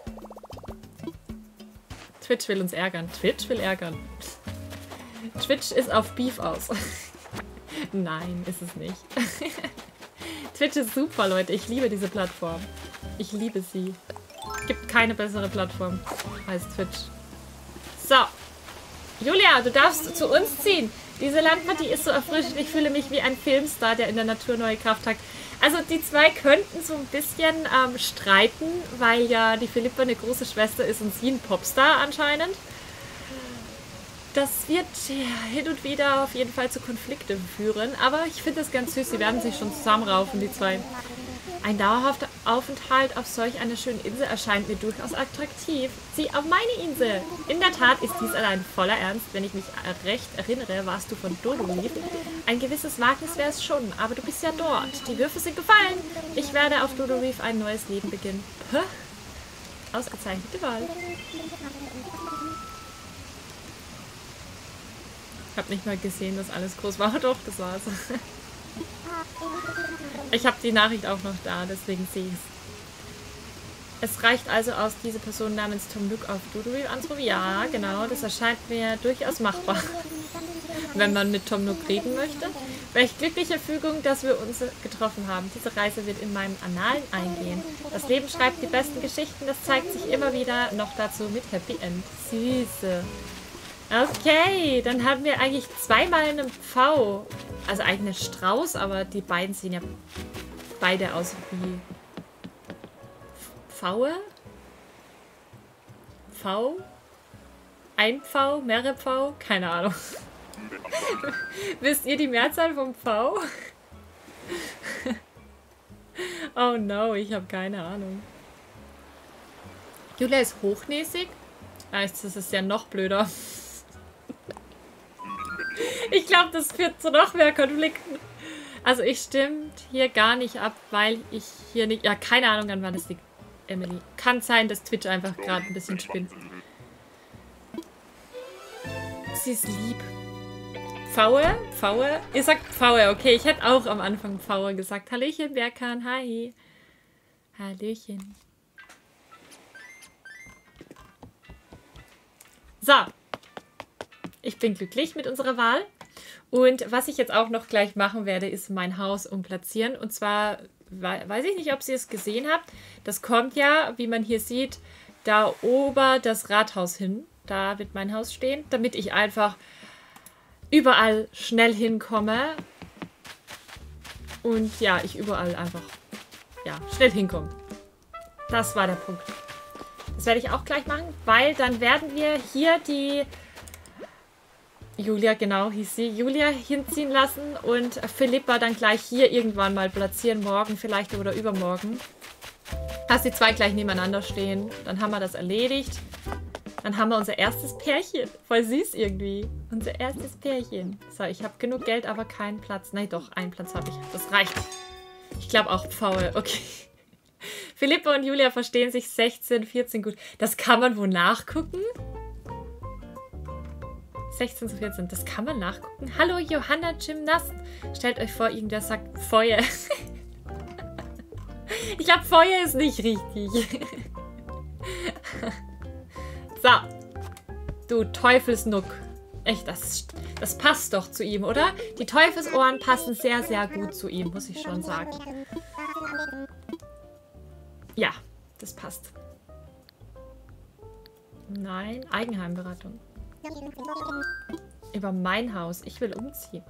Twitch will uns ärgern. Twitch will ärgern. Twitch ist auf Beef aus. Nein, ist es nicht. Twitch ist super, Leute. Ich liebe diese Plattform. Ich liebe sie. Gibt keine bessere Plattform als Twitch. So. Julia, du darfst zu uns ziehen. Diese Landpartie ist so erfrischend. Ich fühle mich wie ein Filmstar, der in der Natur neue Kraft hat. Also die zwei könnten so ein bisschen ähm, streiten, weil ja die Philippa eine große Schwester ist und sie ein Popstar anscheinend. Das wird hin und wieder auf jeden Fall zu Konflikten führen. Aber ich finde das ganz süß. Sie werden sich schon zusammenraufen, die zwei. Ein dauerhafter Aufenthalt auf solch einer schönen Insel erscheint mir durchaus attraktiv. Sieh auf meine Insel! In der Tat ist dies allein voller Ernst. Wenn ich mich recht erinnere, warst du von Dodo Reef. Ein gewisses Wagnis wäre es schon, aber du bist ja dort. Die Würfe sind gefallen. Ich werde auf Dodo Reef ein neues Leben beginnen. Puh. Ausgezeichnete Wahl. Ich habe nicht mal gesehen, dass alles groß war. Doch, das war's. Ich habe die Nachricht auch noch da, deswegen sehe ich es. Es reicht also aus, diese Person namens Tom Nook auf Dodo Reef anzurufen. Ja, genau, das erscheint mir durchaus machbar. Wenn man mit Tom Nook reden möchte. Welch glückliche Fügung, dass wir uns getroffen haben. Diese Reise wird in meinen Annalen eingehen. Das Leben schreibt die besten Geschichten, das zeigt sich immer wieder, noch dazu mit Happy End. Süße. Okay, dann haben wir eigentlich zweimal einen V. Also eigentlich einen Strauß, aber die beiden sehen ja beide aus wie Pfaue. V? Ein Pfau? Mehrere Pfau? Keine Ahnung. Wisst ihr die Mehrzahl vom Pfau? Oh no, ich habe keine Ahnung. Julia ist hochnäsig. Das ist ja noch blöder. Ich glaube, das führt zu noch mehr Konflikten. Also ich stimme hier gar nicht ab, weil ich hier nicht... Ja, keine Ahnung, an wann das liegt, Emily. Kann sein, dass Twitch einfach gerade ein bisschen spinnt. Sie ist lieb. Pfaue? Pfaue? Ihr sagt Pfaue, okay. Ich hätte auch am Anfang Pfaue gesagt. Hallöchen, Berkan, hi. Hallöchen. So. Ich bin glücklich mit unserer Wahl. Und was ich jetzt auch noch gleich machen werde, ist mein Haus umplatzieren. Und zwar, weiß ich nicht, ob ihr es gesehen habt. Das kommt ja, wie man hier sieht, da ober das Rathaus hin. Da wird mein Haus stehen, damit ich einfach überall schnell hinkomme. Und ja, ich überall einfach ja, schnell hinkomme. Das war der Punkt. Das werde ich auch gleich machen, weil dann werden wir hier die Julia, genau, hieß sie, Julia hinziehen lassen und Philippa dann gleich hier irgendwann mal platzieren, morgen vielleicht oder übermorgen. Dass die zwei gleich nebeneinander stehen. Dann haben wir das erledigt. Dann haben wir unser erstes Pärchen. Voll süß irgendwie. Unser erstes Pärchen. So, ich habe genug Geld, aber keinen Platz. Nein, doch, einen Platz habe ich. Das reicht. Ich glaube auch faul. Okay. Philippa und Julia verstehen sich sechzehn, vierzehn gut. Das kann man wohl nachgucken? sechzehn zu vierzehn, das kann man nachgucken. Hallo Johanna Gymnast. Stellt euch vor, irgendwer sagt Feuer. Ich glaube, Feuer ist nicht richtig. So. Du Teufelsnuck. Echt, das, das passt doch zu ihm, oder? Die Teufelsohren passen sehr, sehr gut zu ihm, muss ich schon sagen. Ja, das passt. Nein, Eigenheimberatung. Über mein Haus. Ich will umziehen.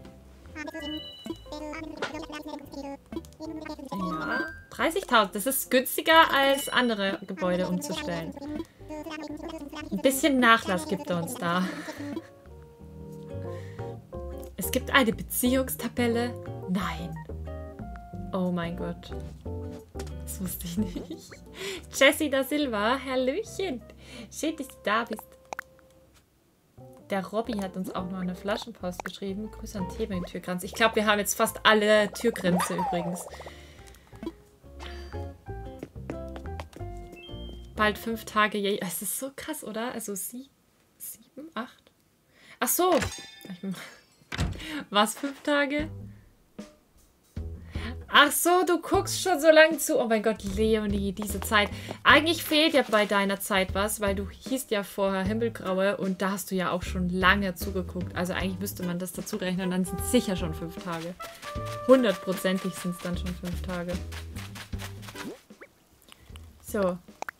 Ja, dreißigtausend. Das ist günstiger als andere Gebäude umzustellen. Ein bisschen Nachlass gibt er uns da. Es gibt eine Beziehungstabelle. Nein. Oh mein Gott. Das wusste ich nicht. Jessie da Silva, Hallöchen. Schön, dass du da bist. Der Robby hat uns auch noch eine Flaschenpost geschrieben. Grüße an Thema im Türkranz. Ich glaube, wir haben jetzt fast alle Türgrenze übrigens. Bald fünf Tage. Es ist so krass, oder? Also sie, sieben, acht. Ach so. Was, fünf Tage? Ach so, du guckst schon so lange zu. Oh mein Gott, Leonie, diese Zeit. Eigentlich fehlt ja bei deiner Zeit was, weil du hießt ja vorher Himmelgraue und da hast du ja auch schon lange zugeguckt. Also eigentlich müsste man das dazu rechnen und dann sind es sicher schon fünf Tage. Hundertprozentig sind es dann schon fünf Tage. So.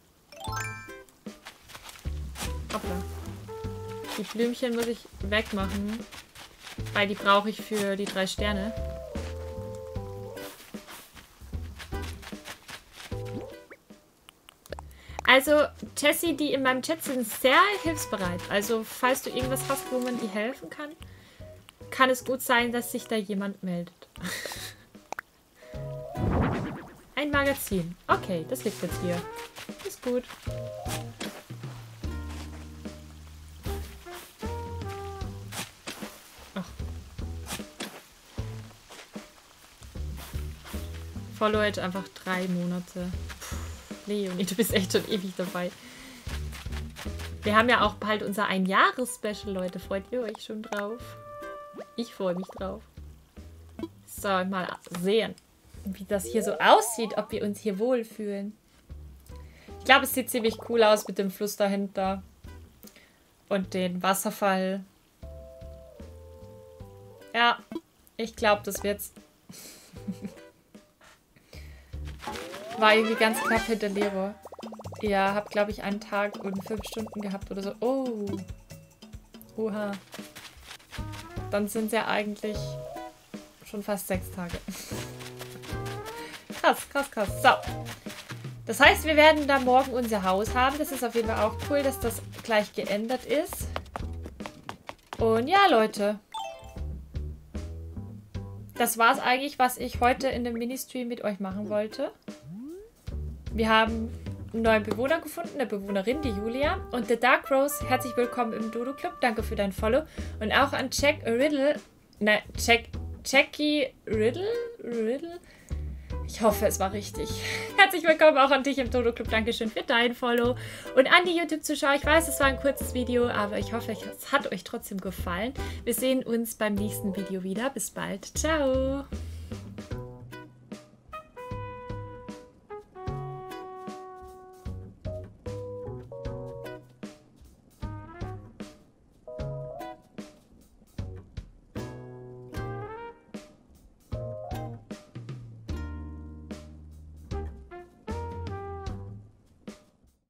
Hoppla. Die Blümchen muss ich wegmachen, weil die brauche ich für die drei Sterne. Also, Jessie, die in meinem Chat sind sehr hilfsbereit. Also, falls du irgendwas hast, wo man dir helfen kann, kann es gut sein, dass sich da jemand meldet. Ein Magazin. Okay, das liegt jetzt hier. Ist gut. Ach. Follow jetzt einfach drei Monate. Leonie, du bist echt schon ewig dabei. Wir haben ja auch bald unser Ein-Jahres-Special, Leute. Freut ihr euch schon drauf? Ich freue mich drauf. So, mal sehen, wie das hier so aussieht, ob wir uns hier wohlfühlen. Ich glaube, es sieht ziemlich cool aus mit dem Fluss dahinter. Und den Wasserfall. Ja, ich glaube, das wird's. War irgendwie ganz knapp hinter Lero. Ja, hab glaube ich einen Tag und fünf Stunden gehabt oder so. Oh. Oha. Dann sind es ja eigentlich schon fast sechs Tage. Krass, krass, krass. So. Das heißt, wir werden da morgen unser Haus haben. Das ist auf jeden Fall auch cool, dass das gleich geändert ist. Und ja, Leute. Das war es eigentlich, was ich heute in dem Ministream mit euch machen wollte. Wir haben einen neuen Bewohner gefunden, eine Bewohnerin, die Julia. Und The Dark Rose, herzlich willkommen im Dodo Club. Danke für dein Follow. Und auch an Jack Riddle. Ne, Jack, Jackie Riddle? Riddle? Ich hoffe, es war richtig. Herzlich willkommen auch an dich im Dodo Club. Dankeschön für dein Follow. Und an die YouTube-Zuschauer. Ich weiß, es war ein kurzes Video, aber ich hoffe, es hat euch trotzdem gefallen. Wir sehen uns beim nächsten Video wieder. Bis bald. Ciao.